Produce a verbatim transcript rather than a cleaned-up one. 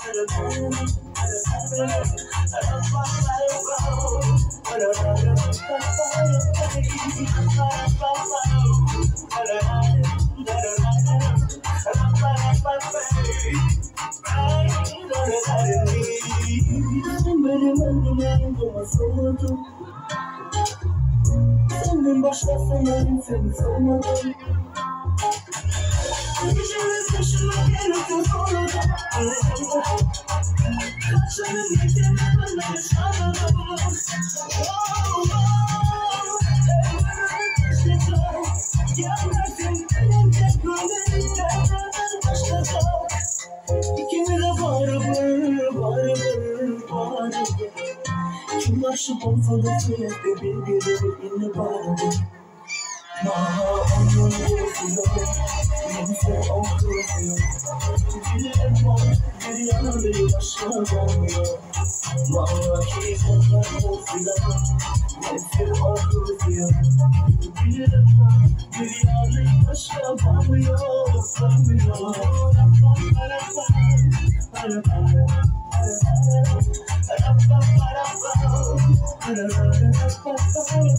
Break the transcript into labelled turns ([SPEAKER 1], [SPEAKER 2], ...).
[SPEAKER 1] Senden başkasının seni sormadım. Gecemiz başıma gelirdi sonra kaçanın yeteneği bana yaşamadım. Oh, oh, evlerine geçeceğim. Gelmezsin elimde gönlümden başladı. İkimiz de vardır, vardır, vardır. Kim aşık olsa da sürekli bir birbirine vardır. Maha onun gözüyor, nefse okuyor. Bir var, bir yanında başka olmuyor. Maha ki onlar okuyor, nefse okuyor. Bir var, bir yanında başka olmuyor, olmuyor. Para para para para para para para para